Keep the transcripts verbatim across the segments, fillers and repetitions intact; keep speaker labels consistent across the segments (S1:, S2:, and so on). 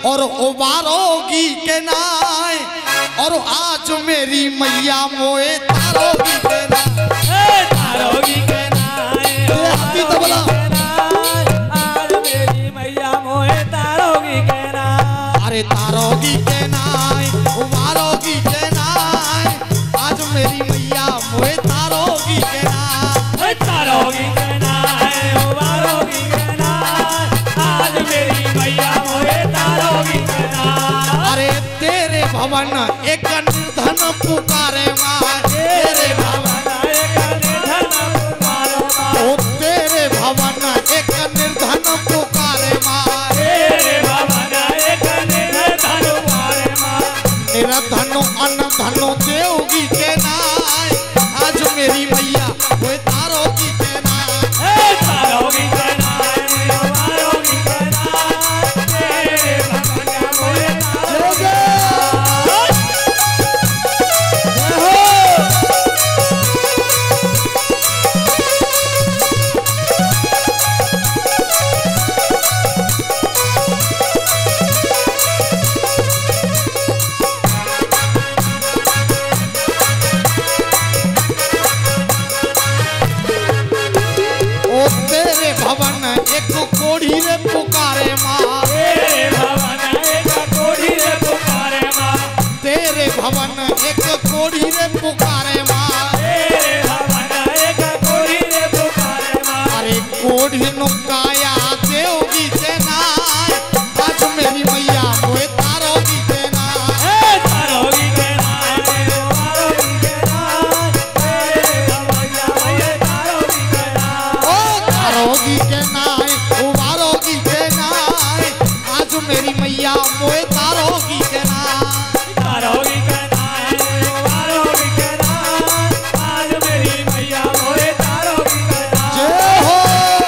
S1: और उबारोगी के नाय और आज मेरी मैया मोए तारोगी के नाय
S2: तारोगी के नाय
S1: हाथी तबला
S2: आज मेरी मैया मोए तारोगी के नाय
S1: अरे तारोगी के नाय उबारोगी के नाय आज मेरी मैया मोए तारोगी के नाय
S2: तारोगी के नाय उबारोगी के नाय आज मेरी मैया मोए तारोगी के नाय
S1: अरे तेरे भवन एक निर्धन पुकारे माँ तेरे भवन
S2: एक निर्धन पुकारे माँ
S1: ओ तेरे भवन एक निर्धन पुकारे माँ
S2: तेरे भवन एक निर्धन पुकारे माँ
S1: निर्धनो अनधनो देवगी के नाय आज मेरी मैया वो तारोगी के नाय
S2: तारोगी के नाय उबारोगी के नाय तेरे भवन मोए तारोगी
S1: भवन एक कोढ़ी रे पुकारे माँ
S2: तेरे भवन एक कोढ़ी रे पुकारे माँ
S1: तेरे भवन एक कोढ़ी रे पुकारे माँ
S2: तेरे भवन एक कोढ़ी रे पुकारे माँ
S1: अरे कोढ़ी नुकाया देवगी के नाय आज मेरी मैया मोए तारोगी के नाय
S2: तारोगी के नाय उबारोगी के नाय तेरे भैया मोए तारोगी के नाय
S1: ओ तारोगी के नाय उबारोगी के नाय आज मेरी मैया मोए तारोगी के नाय
S2: तारोगी के नाय उबारोगी के नाय आज मेरी मैया मोए तारोगी के नाय
S1: जय हो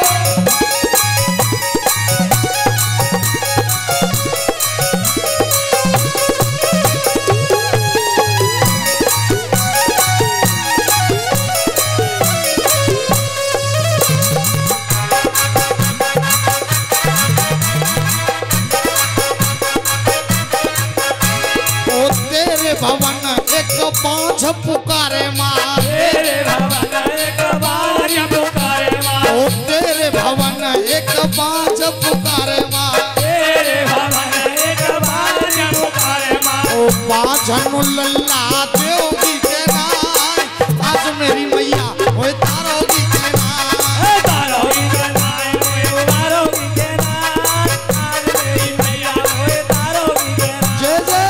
S1: भवन एक बांझ पुकारे माँ
S2: तेरे भवन एक बांझ पुकारे माँ
S1: ओ तेरे भवन एक बांझ पुकारे माँ
S2: तेरे भवन एक बांझ पुकारे माँ
S1: ओ बांझनु लल्ला देवगी के नाय आज मेरी मैया ओए तारोगी के नाय
S2: तारोगी के नाय उबारोगी के नाय आज मेरी मैया ओए तारोगी के नाय
S1: जय जय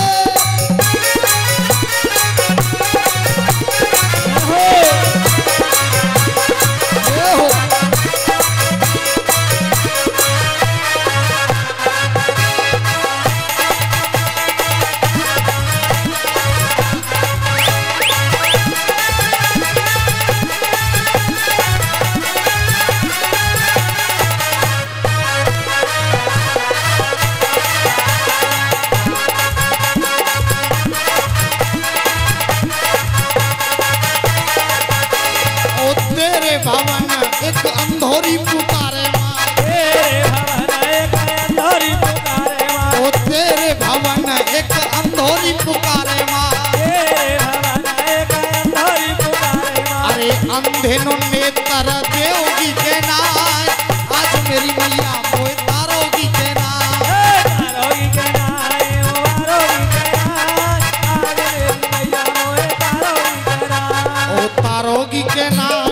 S1: भवन एक अंधोरी पुकारे माँ
S2: तेरे भवन एक अंधोरी पुकारे माँ
S1: ओ तेरे भवन एक अंधोरी पुकारे माँ
S2: तेरे भवन एक अंधोरी पुकारे माँ
S1: अरे अंधे नो नेत्र देवगी के नाय आज मेरी मैया मोए तारोगी के नाय
S2: तारोगी के नाय उबारोगी के नाय आज मेरी मैया मोए तारोगी के नाय
S1: ओ तारोगी के नाय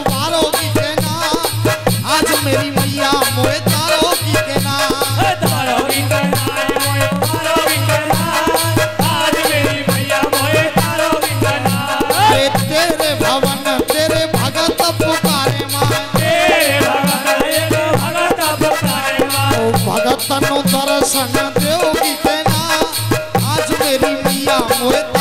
S1: आज मेरी मैया मोए तारोगी के नाय
S2: तारोगी के नाय उबारोगी के नाय आज मेरी मैया मोए तारोगी के नाय
S1: तेरे भवन तेरे भगत पुकारे माँ
S2: तेरे भवन एक भगत पुकारे माँ
S1: ओ भगत नो दर्शन देवगी के नाय आज मेरी मैया मोए